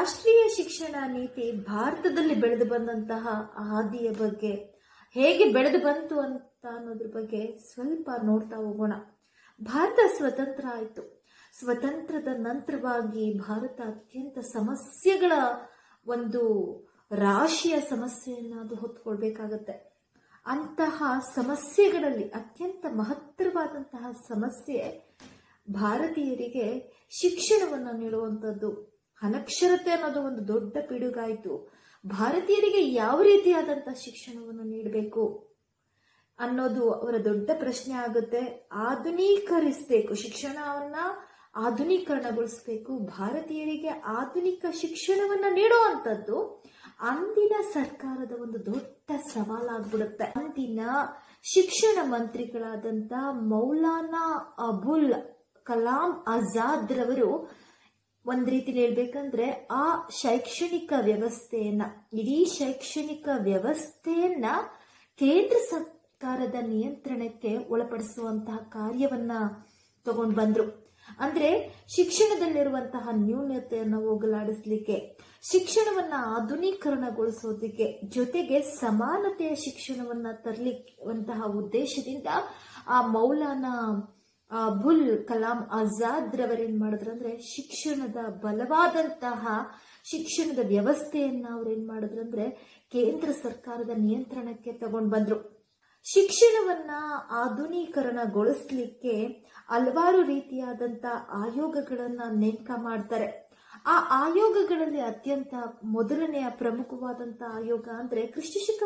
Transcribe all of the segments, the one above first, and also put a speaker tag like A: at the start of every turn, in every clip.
A: ರಾಷ್ಟ್ರೀಯ ಶಿಕ್ಷಣ ನೀತಿ ಭಾರತದಲ್ಲಿ ಬೆಳೆದು ಬಂದಂತಹ ಹಾದಿಯ ಬಗ್ಗೆ, ಹೇಗೆ ಬೆಳೆದು ಬಂತು ಅಂತ ಅನ್ನೋದ್ರ ಬಗ್ಗೆ ಸ್ವಲ್ಪ ನೋಡ್ತಾ ಹೋಗೋಣ. ಭಾರತ ಸ್ವತಂತ್ರ ಆಯಿತು. ಸ್ವತಂತ್ರದ ನಂತರವಾಗಿ ಭಾರತ ಅತ್ಯಂತ ಸಮಸ್ಯೆಗಳ ಒಂದು ರಾಶಿಯ ಸಮಸ್ಯೆಯನ್ನ ಅದು ಹೊತ್ಕೊಳ್ಬೇಕಾಗತ್ತೆ. ಅಂತಹ ಸಮಸ್ಯೆಗಳಲ್ಲಿ ಅತ್ಯಂತ ಮಹತ್ತರವಾದಂತಹ ಸಮಸ್ಯೆ ಭಾರತೀಯರಿಗೆ ಶಿಕ್ಷಣವನ್ನು ನೀಡುವಂಥದ್ದು. ಅನಕ್ಷರತೆ ಅನ್ನೋದು ಒಂದು ದೊಡ್ಡ ಪಿಡುಗಾಯಿತು. ಭಾರತೀಯರಿಗೆ ಯಾವ ರೀತಿಯಾದಂತಹ ಶಿಕ್ಷಣವನ್ನು ನೀಡಬೇಕು ಅನ್ನೋದು ಅವರ ದೊಡ್ಡ ಪ್ರಶ್ನೆ ಆಗುತ್ತೆ. ಆಧುನೀಕರಿಸಬೇಕು, ಶಿಕ್ಷಣವನ್ನ ಆಧುನೀಕರಣಗೊಳಿಸಬೇಕು. ಭಾರತೀಯರಿಗೆ ಆಧುನಿಕ ಶಿಕ್ಷಣವನ್ನ ನೀಡುವಂಥದ್ದು ಅಂದಿನ ಸರ್ಕಾರದ ಒಂದು ದೊಡ್ಡ ಸವಾಲಾಗ್ಬಿಡುತ್ತೆ. ಅಂದಿನ ಶಿಕ್ಷಣ ಮಂತ್ರಿಗಳಾದಂತ ಮೌಲಾನಾ ಅಬುಲ್ ಕಲಾಂ ಆಜಾದ್ ರವರು ಒಂದ್ ರೀತಿಲಿ ಹೇಳ್ಬೇಕಂದ್ರೆ ಆ ಶೈಕ್ಷಣಿಕ ವ್ಯವಸ್ಥೆಯನ್ನ, ಇಡೀ ಶೈಕ್ಷಣಿಕ ವ್ಯವಸ್ಥೆಯನ್ನ ಕೇಂದ್ರ ಸರ್ಕಾರದ ನಿಯಂತ್ರಣಕ್ಕೆ ಒಳಪಡಿಸುವಂತಹ ಕಾರ್ಯವನ್ನ ತಗೊಂಡ್ ಬಂದ್ರು. ಅಂದ್ರೆ ಶಿಕ್ಷಣದಲ್ಲಿರುವಂತಹ ನ್ಯೂನತೆಯನ್ನು ಹೋಗಲಾಡಿಸ್ಲಿಕ್ಕೆ, ಶಿಕ್ಷಣವನ್ನ ಆಧುನೀಕರಣಗೊಳಿಸೋದಕ್ಕೆ, ಜೊತೆಗೆ ಸಮಾನತೆಯ ಶಿಕ್ಷಣವನ್ನ ತರಲಿಕ್ಕಂತಹ ಉದ್ದೇಶದಿಂದ ಆ ಮೌಲಾನಾ ಅಬುಲ್ ಕಲಾಂ ಆಜಾದ್ ರವರೇನ್ ಮಾಡಿದ್ರು ಅಂದ್ರೆ ಶಿಕ್ಷಣದ ಬಲವಾದಂತಹ ಶಿಕ್ಷಣದ ವ್ಯವಸ್ಥೆಯನ್ನ ಅವ್ರೇನ್ ಮಾಡಿದ್ರು ಅಂದ್ರೆ ಕೇಂದ್ರ ಸರ್ಕಾರದ ನಿಯಂತ್ರಣಕ್ಕೆ ತಗೊಂಡ್ ಬಂದ್ರು. ಶಿಕ್ಷಣವನ್ನ ಆಧುನೀಕರಣಗೊಳಿಸ್ಲಿಕ್ಕೆ ಹಲವಾರು ರೀತಿಯಾದಂತ ಆಯೋಗಗಳನ್ನ ನೇಮಕ ಮಾಡ್ತಾರೆ. ಆ ಆಯೋಗಗಳಲ್ಲಿ ಅತ್ಯಂತ ಮೊದಲನೆಯ ಪ್ರಮುಖವಾದಂತಹ ಆಯೋಗ ಅಂದ್ರೆ ಕ್ರಿಸ್ತಶಕ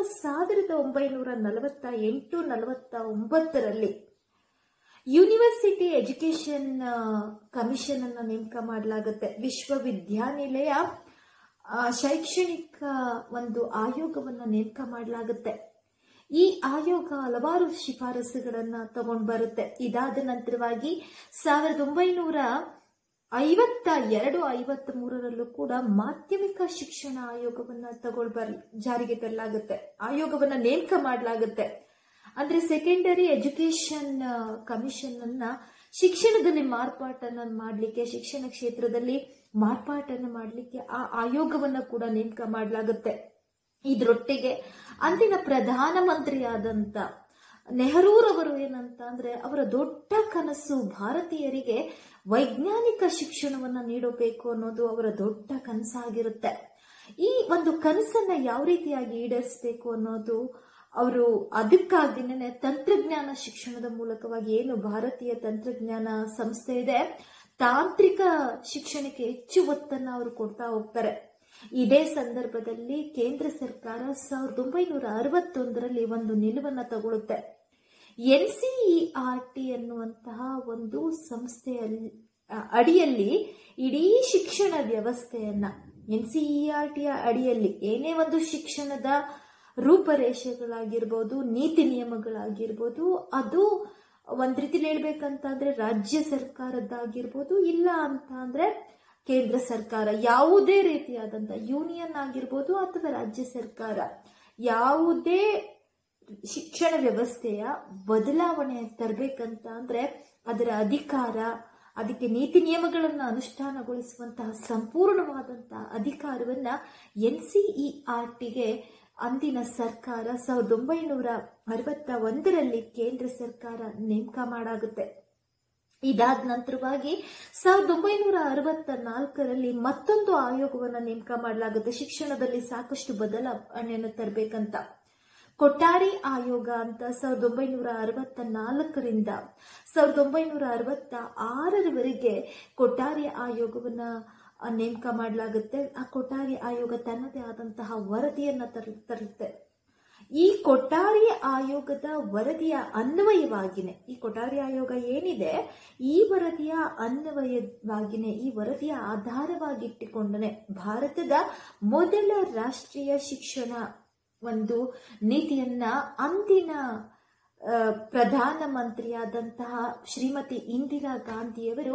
A: 1948-49ರಲ್ಲಿ ಯೂನಿವರ್ಸಿಟಿ ಎಜುಕೇಶನ್ ಕಮಿಷನ್ ಅನ್ನ ನೇಮಕ ಮಾಡಲಾಗುತ್ತೆ. ವಿಶ್ವವಿದ್ಯಾನಿಲಯ ಶೈಕ್ಷಣಿಕ ಒಂದು ಆಯೋಗವನ್ನ ನೇಮಕ ಮಾಡಲಾಗುತ್ತೆ. ಈ ಆಯೋಗ ಹಲವಾರು ಶಿಫಾರಸುಗಳನ್ನ ತಗೊಂಡ್ ಬರುತ್ತೆ. ಇದಾದ ನಂತರವಾಗಿ 1952-53ರಲ್ಲೂ ಕೂಡ ಮಾಧ್ಯಮಿಕ ಶಿಕ್ಷಣ ಆಯೋಗವನ್ನ ಜಾರಿಗೆ ತರಲಾಗುತ್ತೆ. ಆಯೋಗವನ್ನ ನೇಮಕ ಮಾಡಲಾಗುತ್ತೆ. ಅಂದ್ರೆ ಸೆಕೆಂಡರಿ ಎಜುಕೇಶನ್ ಕಮಿಷನ್ ಅನ್ನ ಶಿಕ್ಷಣದಲ್ಲಿ ಮಾರ್ಪಾಟನ್ನ ಮಾಡ್ಲಿಕ್ಕೆ, ಶಿಕ್ಷಣ ಕ್ಷೇತ್ರದಲ್ಲಿ ಮಾರ್ಪಾಟನ್ನು ಮಾಡ್ಲಿಕ್ಕೆ ಆ ಆಯೋಗವನ್ನ ಕೂಡ ನೇಮಕ ಮಾಡಲಾಗುತ್ತೆ. ಇದ್ರೊಟ್ಟಿಗೆ ಅಂದಿನ ಪ್ರಧಾನಮಂತ್ರಿಯಾದಂತ ನೆಹರೂರವರು ಏನಂತ ಅಂದ್ರೆ ಅವರ ದೊಡ್ಡ ಕನಸು ಭಾರತೀಯರಿಗೆ ವೈಜ್ಞಾನಿಕ ಶಿಕ್ಷಣವನ್ನ ನೀಡಬೇಕು ಅನ್ನೋದು ಅವರ ದೊಡ್ಡ ಕನಸಾಗಿರುತ್ತೆ. ಈ ಒಂದು ಕನಸನ್ನ ಯಾವ ರೀತಿಯಾಗಿ ಈಡೇರಿಸಬೇಕು ಅನ್ನೋದು ಅವರು ಅದಕ್ಕಾಗಿನೇ ತಂತ್ರಜ್ಞಾನ ಶಿಕ್ಷಣದ ಮೂಲಕವಾಗಿ, ಏನು ಭಾರತೀಯ ತಂತ್ರಜ್ಞಾನ ಸಂಸ್ಥೆ ಇದೆ, ತಾಂತ್ರಿಕ ಶಿಕ್ಷಣಕ್ಕೆ ಹೆಚ್ಚು ಒತ್ತನ್ನ ಅವರು ಕೊಡ್ತಾ ಹೋಗ್ತಾರೆ. ಇದೇ ಸಂದರ್ಭದಲ್ಲಿ ಕೇಂದ್ರ ಸರ್ಕಾರ 1961ರಲ್ಲಿ ಒಂದು ನಿಲುವನ್ನ ತಗೊಳುತ್ತೆ. NCERT ಅನ್ನುವಂತಹ ಒಂದು ಸಂಸ್ಥೆಯ ಅಡಿಯಲ್ಲಿ ಇಡೀ ಶಿಕ್ಷಣ ವ್ಯವಸ್ಥೆಯನ್ನ, NCERT ಅಡಿಯಲ್ಲಿ ಏನೇ ಒಂದು ಶಿಕ್ಷಣದ ರೂಪರೇಷೆಗಳಾಗಿರ್ಬೋದು, ನೀತಿ ನಿಯಮಗಳಾಗಿರ್ಬೋದು, ಅದು ಒಂದ್ ರೀತಿಲಿ ಹೇಳ್ಬೇಕಂತ ಅಂದ್ರೆ ರಾಜ್ಯ ಸರ್ಕಾರದ್ದಾಗಿರ್ಬೋದು, ಇಲ್ಲ ಅಂತ ಅಂದ್ರೆ ಕೇಂದ್ರ ಸರ್ಕಾರ, ಯಾವುದೇ ರೀತಿಯಾದಂತ ಯೂನಿಯನ್ ಆಗಿರ್ಬೋದು ಅಥವಾ ರಾಜ್ಯ ಸರ್ಕಾರ, ಯಾವುದೇ ಶಿಕ್ಷಣ ವ್ಯವಸ್ಥೆಯ ಬದಲಾವಣೆ ತರಬೇಕಂತ ಅಂದ್ರೆ ಅದರ ಅಧಿಕಾರ, ಅದಕ್ಕೆ ನೀತಿ ನಿಯಮಗಳನ್ನ ಅನುಷ್ಠಾನಗೊಳಿಸುವಂತಹ ಸಂಪೂರ್ಣವಾದಂತಹ ಅಧಿಕಾರವನ್ನ NCERTಗೆ ಅಂದಿನ ಸರ್ಕಾರ 1961ರಲ್ಲಿ ಕೇಂದ್ರ ಸರ್ಕಾರ ನೇಮಕ ಮಾಡಾಗುತ್ತೆ. ಇದಾದ ನಂತರವಾಗಿ 1964ರಲ್ಲಿ ಮತ್ತೊಂದು ಆಯೋಗವನ್ನ ನೇಮಕ ಮಾಡಲಾಗುತ್ತೆ. ಶಿಕ್ಷಣದಲ್ಲಿ ಸಾಕಷ್ಟು ಬದಲಾವಣೆಯನ್ನು ತರಬೇಕಂತ ಕೊಠಾರಿ ಆಯೋಗ ಅಂತ 1964ರಿಂದ 1966ರವರೆಗೆ ಕೊಠಾರಿ ಆಯೋಗವನ್ನ ನೇಮಕ ಮಾಡಲಾಗುತ್ತೆ. ಆ ಕೊಠಾರಿ ಆಯೋಗ ತನ್ನದೇ ಆದಂತಹ ವರದಿಯನ್ನ ತರುತ್ತೆ. ಈ ಕೊಠಾರಿ ಆಯೋಗದ ವರದಿಯ ಅನ್ವಯವಾಗಿನೇ, ಈ ಕೊಠಾರಿ ಆಯೋಗ ಏನಿದೆ ಈ ವರದಿಯ ಅನ್ವಯವಾಗಿನೇ, ಈ ವರದಿಯ ಆಧಾರವಾಗಿಟ್ಟುಕೊಂಡನೆ ಭಾರತದ ಮೊದಲ ರಾಷ್ಟ್ರೀಯ ಶಿಕ್ಷಣ ಒಂದು ನೀತಿಯನ್ನ ಅಂದಿನ ಪ್ರಧಾನಮಂತ್ರಿಯಾದಂತಹ ಶ್ರೀಮತಿ ಇಂದಿರಾ ಗಾಂಧಿಯವರು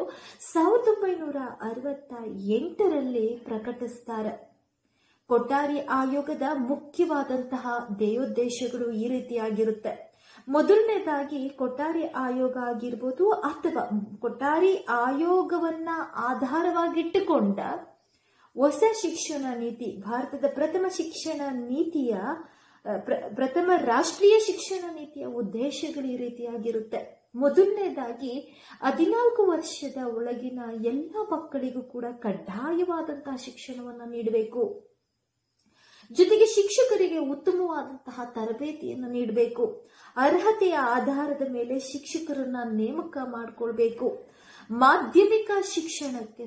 A: 1968ರಲ್ಲಿ ಪ್ರಕಟಿಸ್ತಾರೆ. ಕೊಠಾರಿ ಆಯೋಗದ ಮುಖ್ಯವಾದಂತಹ ಧ್ಯೇಯೋದ್ದೇಶಗಳು ಈ ರೀತಿಯಾಗಿರುತ್ತೆ. ಮೊದಲನೇದಾಗಿ ಕೊಠಾರಿ ಆಯೋಗ ಆಗಿರ್ಬೋದು ಅಥವಾ ಕೊಠಾರಿ ಆಯೋಗವನ್ನ ಆಧಾರವಾಗಿಟ್ಟುಕೊಂಡ ಹೊಸ ಶಿಕ್ಷಣ ನೀತಿ, ಭಾರತದ ಪ್ರಥಮ ಶಿಕ್ಷಣ ನೀತಿಯ ಪ್ರಥಮ ರಾಷ್ಟ್ರೀಯ ಶಿಕ್ಷಣ ನೀತಿಯ ಉದ್ದೇಶಗಳು ಈ ರೀತಿಯಾಗಿರುತ್ತೆ. ಮೊದಲನೇದಾಗಿ 14 ವರ್ಷದ ಒಳಗಿನ ಎಲ್ಲ ಮಕ್ಕಳಿಗೂ ಕೂಡ ಕಡ್ಡಾಯವಾದಂತಹ ಶಿಕ್ಷಣವನ್ನು ನೀಡಬೇಕು. ಜೊತೆಗೆ ಶಿಕ್ಷಕರಿಗೆ ಉತ್ತಮವಾದಂತಹ ತರಬೇತಿಯನ್ನು ನೀಡಬೇಕು. ಅರ್ಹತೆಯ ಆಧಾರದ ಮೇಲೆ ಶಿಕ್ಷಕರನ್ನ ನೇಮಕ ಮಾಡಿಕೊಳ್ಬೇಕು. ಮಾಧ್ಯಮಿಕ ಶಿಕ್ಷಣಕ್ಕೆ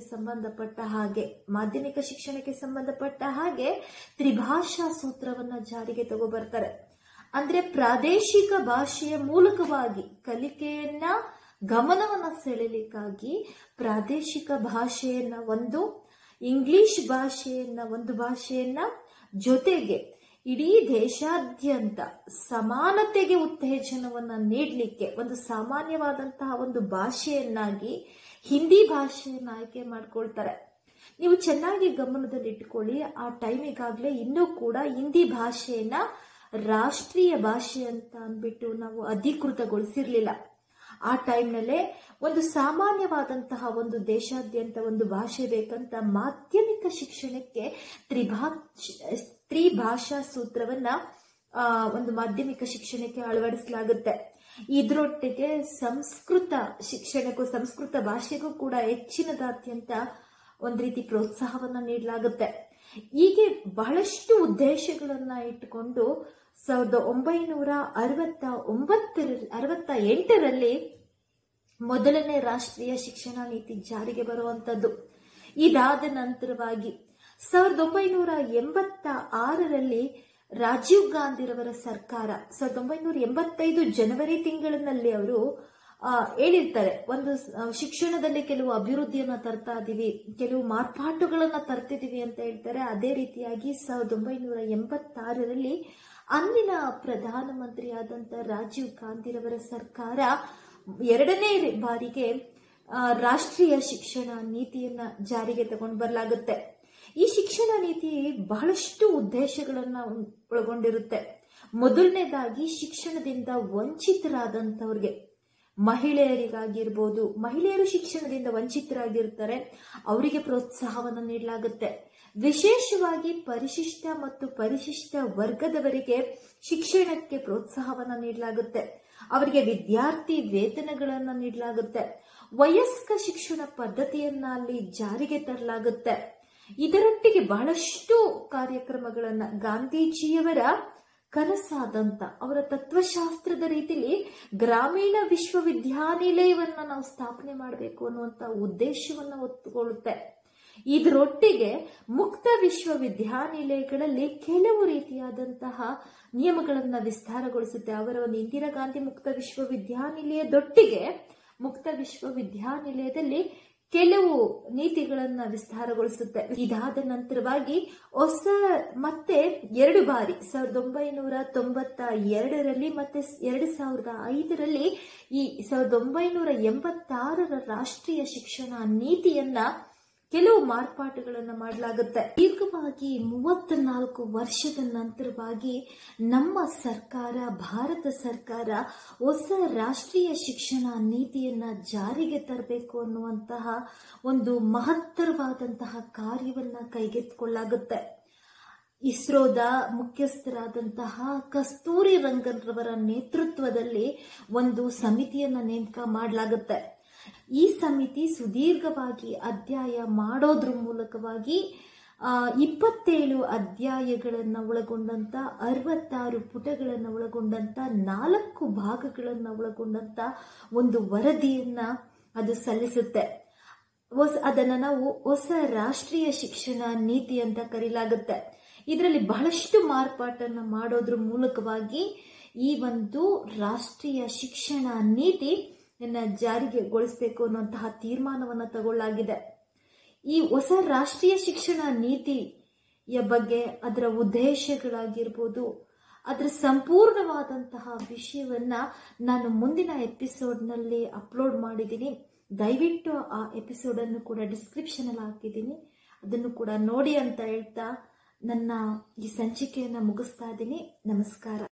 A: ಸಂಬಂಧಪಟ್ಟ ಹಾಗೆ ತ್ರಿಭಾಷಾ ಸೂತ್ರವನ್ನ ಜಾರಿಗೆ ತಗೋಬರ್ತಾರೆ. ಅಂದ್ರೆ ಪ್ರಾದೇಶಿಕ ಭಾಷೆಯ ಮೂಲಕವಾಗಿ ಕಲಿಕೆಯನ್ನ ಗಮನವನ್ನ ಸೆಳೆಯಲಿಕ್ಕಾಗಿ ಪ್ರಾದೇಶಿಕ ಭಾಷೆಯನ್ನ ಒಂದು, ಇಂಗ್ಲಿಷ್ ಭಾಷೆಯನ್ನ ಒಂದು ಭಾಷೆಯನ್ನ, ಜೊತೆಗೆ ಇಡೀ ದೇಶಾದ್ಯಂತ ಸಮಾನತೆಗೆ ಉತ್ತೇಜನವನ್ನ ನೀಡಲಿಕ್ಕೆ ಒಂದು ಸಾಮಾನ್ಯವಾದಂತಹ ಒಂದು ಭಾಷೆಯನ್ನಾಗಿ ಹಿಂದಿ ಭಾಷೆಯನ್ನ ಆಯ್ಕೆ ಮಾಡ್ಕೊಳ್ತಾರೆ. ನೀವು ಚೆನ್ನಾಗಿ ಗಮನದಲ್ಲಿಟ್ಟುಕೊಳ್ಳಿ, ಆ ಟೈಮಿಗಾಗ್ಲೇ ಇನ್ನೂ ಕೂಡ ಹಿಂದಿ ಭಾಷೆಯನ್ನ ರಾಷ್ಟ್ರೀಯ ಭಾಷೆ ಅಂತ ಅಂದ್ಬಿಟ್ಟು ನಾವು ಅಧಿಕೃತಗೊಳಿಸಿರ್ಲಿಲ್ಲ. ಆ ಟೈಮ್ನಲ್ಲೇ ಒಂದು ಸಾಮಾನ್ಯವಾದಂತಹ ಒಂದು ದೇಶಾದ್ಯಂತ ಒಂದು ಭಾಷೆ ಬೇಕಂತ ಮಾಧ್ಯಮಿಕ ಶಿಕ್ಷಣಕ್ಕೆ ತ್ರಿಭಾಷಾ ಸೂತ್ರವನ್ನ ಒಂದು ಮಾಧ್ಯಮಿಕ ಶಿಕ್ಷಣಕ್ಕೆ ಅಳವಡಿಸಲಾಗುತ್ತೆ. ಇದರೊಟ್ಟಿಗೆ ಸಂಸ್ಕೃತ ಭಾಷೆಗೂ ಕೂಡ ಹೆಚ್ಚಿನದಾದ್ಯಂತ ಒಂದ್ ರೀತಿ ಪ್ರೋತ್ಸಾಹವನ್ನ ನೀಡಲಾಗುತ್ತೆ. ಹೀಗೆ ಬಹಳಷ್ಟು ಉದ್ದೇಶಗಳನ್ನ ಇಟ್ಟುಕೊಂಡು 1968ರಲ್ಲಿ ಮೊದಲನೇ ರಾಷ್ಟ್ರೀಯ ಶಿಕ್ಷಣ ನೀತಿ ಜಾರಿಗೆ ಬರುವಂತದ್ದು. ಇದಾದ ನಂತರವಾಗಿ 1986ರಲ್ಲಿ ರಾಜೀವ್ ಗಾಂಧಿರವರ ಸರ್ಕಾರ 1985 ಜನವರಿ ತಿಂಗಳಿನಲ್ಲಿ ಅವರು ಹೇಳಿರ್ತಾರೆ, ಒಂದು ಶಿಕ್ಷಣದಲ್ಲಿ ಕೆಲವು ಅಭಿವೃದ್ಧಿಯನ್ನ ತರ್ತಾ ಇದೀವಿ, ಕೆಲವು ಮಾರ್ಪಾಟುಗಳನ್ನ ತರ್ತಿದೀವಿ ಅಂತ ಹೇಳ್ತಾರೆ. ಅದೇ ರೀತಿಯಾಗಿ 1986ರಲ್ಲಿ ಅಂದಿನ ಪ್ರಧಾನಮಂತ್ರಿಯಾದಂತ ರಾಜೀವ್ ಗಾಂಧಿರವರ ಸರ್ಕಾರ ಎರಡನೇ ಬಾರಿಗೆ ರಾಷ್ಟ್ರೀಯ ಶಿಕ್ಷಣ ನೀತಿಯನ್ನ ಜಾರಿಗೆ ತಗೊಂಡು ಬರಲಾಗುತ್ತೆ. ಈ ಶಿಕ್ಷಣ ನೀತಿ ಬಹಳಷ್ಟು ಉದ್ದೇಶಗಳನ್ನ ಒಳಗೊಂಡಿರುತ್ತೆ. ಮೊದಲನೇದಾಗಿ ಶಿಕ್ಷಣದಿಂದ ವಂಚಿತರಾದಂತವ್ರಿಗೆ, ಮಹಿಳೆಯರು ಶಿಕ್ಷಣದಿಂದ ವಂಚಿತರಾಗಿರ್ತಾರೆ, ಅವರಿಗೆ ಪ್ರೋತ್ಸಾಹವನ್ನು ನೀಡಲಾಗುತ್ತೆ. ವಿಶೇಷವಾಗಿ ಪರಿಶಿಷ್ಟ ಮತ್ತು ಪರಿಶಿಷ್ಟ ವರ್ಗದವರಿಗೆ ಶಿಕ್ಷಣಕ್ಕೆ ಪ್ರೋತ್ಸಾಹವನ್ನು ನೀಡಲಾಗುತ್ತೆ. ಅವರಿಗೆ ವಿದ್ಯಾರ್ಥಿ ವೇತನಗಳನ್ನು ನೀಡಲಾಗುತ್ತೆ. ವಯಸ್ಕ ಶಿಕ್ಷಣ ಪದ್ಧತಿಯನ್ನ ಅಲ್ಲಿ ಜಾರಿಗೆ ತರಲಾಗುತ್ತೆ. ಇದರೊಟ್ಟಿಗೆ ಬಹಳಷ್ಟು ಕಾರ್ಯಕ್ರಮಗಳನ್ನ ಗಾಂಧೀಜಿಯವರ ಕನಸಾದಂತ ಅವರ ತತ್ವಶಾಸ್ತ್ರದ ರೀತಿಯಲ್ಲಿ ಗ್ರಾಮೀಣ ವಿಶ್ವವಿದ್ಯಾನಿಲಯವನ್ನ ನಾವು ಸ್ಥಾಪನೆ ಮಾಡಬೇಕು ಅನ್ನುವಂತ ಉದ್ದೇಶವನ್ನ ಒತ್ತುಕೊಳ್ಳುತ್ತೆ. ಇದರೊಟ್ಟಿಗೆ ಮುಕ್ತ ವಿಶ್ವವಿದ್ಯಾನಿಲಯಗಳಲ್ಲಿ ಕೆಲವು ರೀತಿಯಾದಂತಹ ನಿಯಮಗಳನ್ನ ವಿಸ್ತಾರಗೊಳಿಸುತ್ತೆ. ಅವರ ಒಂದು ಇಂದಿರಾ ಗಾಂಧಿ ಮುಕ್ತ ವಿಶ್ವವಿದ್ಯಾನಿಲಯದೊಟ್ಟಿಗೆ ಮುಕ್ತ ವಿಶ್ವವಿದ್ಯಾನಿಲಯದಲ್ಲಿ ಕೆಲವು ನೀತಿಗಳನ್ನ ವಿಸ್ತಾರಗೊಳಿಸುತ್ತೆ. ಇದಾದ ನಂತರವಾಗಿ ಮತ್ತೆ 2 ಬಾರಿ 1992ರಲ್ಲಿ ಮತ್ತೆ 2005ರಲ್ಲಿ ಈ 1986ರ ರಾಷ್ಟ್ರೀಯ ಶಿಕ್ಷಣ ನೀತಿಯನ್ನ ಕೆಲವು ಮಾರ್ಪಾಟುಗಳನ್ನು ಮಾಡಲಾಗುತ್ತೆ. ದೀರ್ಘವಾಗಿ 34 ವರ್ಷದ ನಂತರವಾಗಿ ನಮ್ಮ ಸರ್ಕಾರ, ಭಾರತ ಸರ್ಕಾರ ಹೊಸ ರಾಷ್ಟ್ರೀಯ ಶಿಕ್ಷಣ ನೀತಿಯನ್ನ ಜಾರಿಗೆ ತರಬೇಕು ಅನ್ನುವಂತಹ ಒಂದು ಮಹತ್ತರವಾದಂತಹ ಕಾರ್ಯವನ್ನ ಕೈಗೆತ್ತಿಕೊಳ್ಳಲಾಗುತ್ತೆ. ಇಸ್ರೋದ ಮುಖ್ಯಸ್ಥರಾದಂತಹ ಕಸ್ತೂರಿ ರಂಗನ್ ರವರ ನೇತೃತ್ವದಲ್ಲಿ ಒಂದು ಸಮಿತಿಯನ್ನ ನೇಮಕ ಮಾಡಲಾಗುತ್ತೆ. ಈ ಸಮಿತಿ ಸುದೀರ್ಘವಾಗಿ ಅಧ್ಯಯನ ಮಾಡೋದ್ರ ಮೂಲಕವಾಗಿ 27 ಅಧ್ಯಾಯಗಳನ್ನ ಒಳಗೊಂಡಂತ 66 ಪುಟಗಳನ್ನ ಒಳಗೊಂಡಂತ 4 ಭಾಗಗಳನ್ನ ಒಳಗೊಂಡಂತ ಒಂದು ವರದಿಯನ್ನ ಅದು ಸಲ್ಲಿಸುತ್ತೆ. ಅದನ್ನ ನಾವು ಹೊಸ ರಾಷ್ಟ್ರೀಯ ಶಿಕ್ಷಣ ನೀತಿ ಅಂತ ಕರೆಯಲಾಗುತ್ತೆ. ಇದರಲ್ಲಿ ಬಹಳಷ್ಟು ಮಾರ್ಪಾಟನ್ನ ಮಾಡೋದ್ರ ಮೂಲಕವಾಗಿ ಈ ಒಂದು ರಾಷ್ಟ್ರೀಯ ಶಿಕ್ಷಣ ನೀತಿ ಜಾರಿಗೆಗೊಳಿಸಬೇಕು ಅನ್ನುವಂತಹ ತೀರ್ಮಾನವನ್ನ ತಗೊಳ್ಳಲಾಗಿದೆ. ಈ ಹೊಸ ರಾಷ್ಟ್ರೀಯ ಶಿಕ್ಷಣ ನೀತಿಯ ಬಗ್ಗೆ, ಅದರ ಉದ್ದೇಶಗಳಾಗಿರ್ಬೋದು, ಅದರ ಸಂಪೂರ್ಣವಾದಂತಹ ವಿಷಯವನ್ನ ನಾನು ಮುಂದಿನ ಎಪಿಸೋಡ್ನಲ್ಲಿ ಅಪ್ಲೋಡ್ ಮಾಡಿದ್ದೀನಿ. ದಯವಿಟ್ಟು ಆ ಎಪಿಸೋಡ್ ಅನ್ನು ಕೂಡ ಡಿಸ್ಕ್ರಿಪ್ಷನ್ ಅಲ್ಲಿ ಹಾಕಿದ್ದೀನಿ, ಅದನ್ನು ಕೂಡ ನೋಡಿ ಅಂತ ಹೇಳ್ತಾ ನನ್ನ ಈ ಸಂಚಿಕೆಯನ್ನ ಮುಗಿಸ್ತಾ ಇದ್ದೀನಿ. ನಮಸ್ಕಾರ.